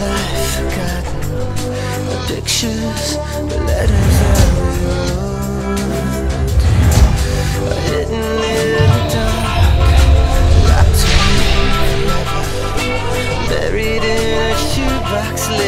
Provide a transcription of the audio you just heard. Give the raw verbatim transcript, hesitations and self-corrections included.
life forgotten, the pictures, the letters that we wrote are hidden in the dark, locked away forever, buried in a shoebox.